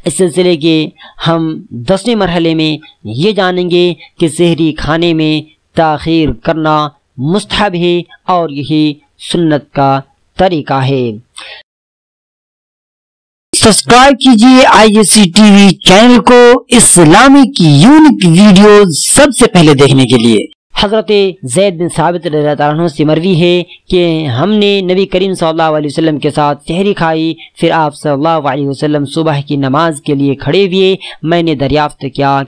اس سلسلے کے ہم 10ویں مرحلے میں یہ جانیں گے کہ سحری کھانے میں تاخیر کرنا مستحب ہے اور یہی سنت کا طریقہ ہے۔ سبسکرائب کیجیے ISC-TV چینل کو اسلامک یونیک ویڈیو سب سے پہلے دیکھنے کے لیے۔ حضرت زید بن ثابت رضی اللہ عنہ سے مروی ہے کہ ہم نے نبی کریم صلی اللہ علیہ وسلم کے ساتھ سحری کھائی، پھر آپ صلی اللہ علیہ وسلم صبح کی نماز کے لیے کھڑے ہوئے۔ میں نے دریافت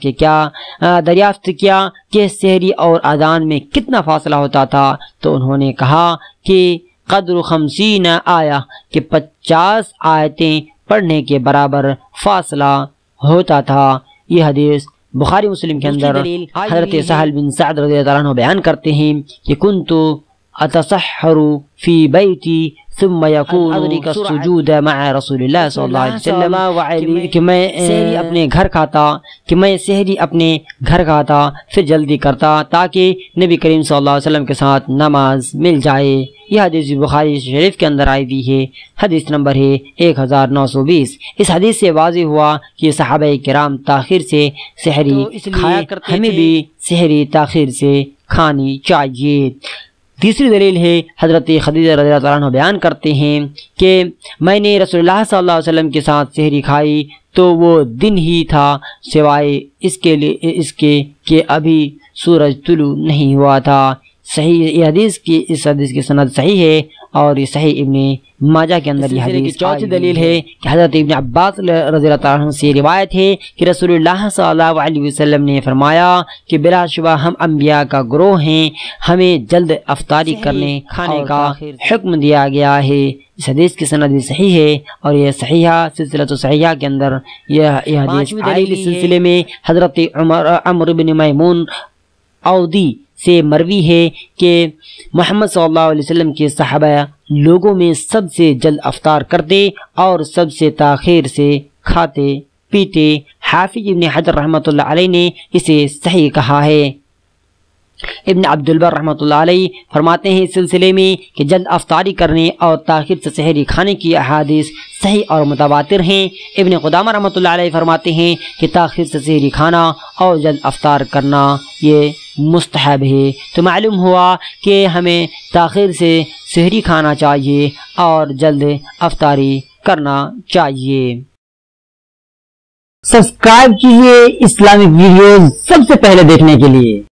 کیا کہ سحری اور اذان میں کتنا فاصلہ ہوتا تھا، تو انہوں نے کہا کہ قدر 50 آیہ، کہ 50 آیتیں پڑھنے کے برابر فاصلہ ہوتا تھا۔ یہ حدیث بخاری مسلم کے اندر حضرت سہل بن سعد رضی اللہ عنہ بیان کرتے ہیں کہ کنت اتسحر فی بیتی ثم یکون ادرک السجود مع رسول اللہ صلی اللہ علیہ وسلم، کہ میں سحری اپنے گھر کھاتا پھر جلدی کرتا تاکہ نبی کریم صلی اللہ علیہ وسلم کے ساتھ نماز مل جائے۔ یہ حدیث بخاری شریف کے اندر آئی ہوئی ہے، حدیث نمبر ہے 1920۔ اس حدیث سے واضح ہوا کہ صحابہ کرام تاخیر سے سحری کھایا کرتے، ہمیں بھی سحری تاخیر سے کھانی چاہیے۔ تیسری دلیل ہے حضرت خدیجہ رضی اللہ عنہ بیان کرتے ہیں کہ میں نے رسول اللہ صلی اللہ علیہ وسلم کے ساتھ سحری کھائی تو وہ دن ہی تھا، سوائے اس کے کہ ابھی سورج طلوع نہیں ہوا تھا۔ صحیح اس حدیث کی سند صحیح ہے اور یہ صحیح ابن ماجہ کے اندر یہ حدیث۔ چوتھی دلیل ہے کہ حضرت ابن عباس رضی اللہ عنہ سے روایت ہے کہ رسول اللہ صلی اللہ علیہ وسلم نے فرمایا کہ بلا شبہ ہم انبیاء کا گروہ ہیں، ہمیں جلد افطاری کھانے کا حکم دیا گیا ہے۔ اس حدیث کی سند بھی صحیح ہے اور یہ صحیحہ سلسلۃ صحیحہ کے اندر یہ حدیث دلیل اس سلسلے میں حضرت عمرو بن میمون عودی سے مروی ہے کہ محمد صلی اللہ علیہ وسلم کے صحابہ لوگوں میں سب سے جلد افطار کرتے اور سب سے تاخیر سے کھاتے پیتے۔ حافظ ابن حجر رحمۃ اللہ علیہ نے اسے صحیح کہا ہے۔ ابن عبد البر رحمۃ اللہ علیہ فرماتے ہیں اس سلسلے میں کہ جلد افطاری کرنے اور تاخیر سے سحری کھانے کی احادیث صحیح اور متواتر ہیں۔ ابن قدامہ رحمۃ اللہ علیہ فرماتے ہیں کہ تاخیر سے سحری کھانا اور جلد افطار کرنا یہ مستحب ہے۔ تو معلوم ہوا کہ ہمیں تاخیر سے سحری کھانا چاہیے اور جلد افطاری کرنا چاہیے۔ سبسکرائب کیجیے اسلامک ویڈیوز سب سے پہلے دیکھنے کے لیے۔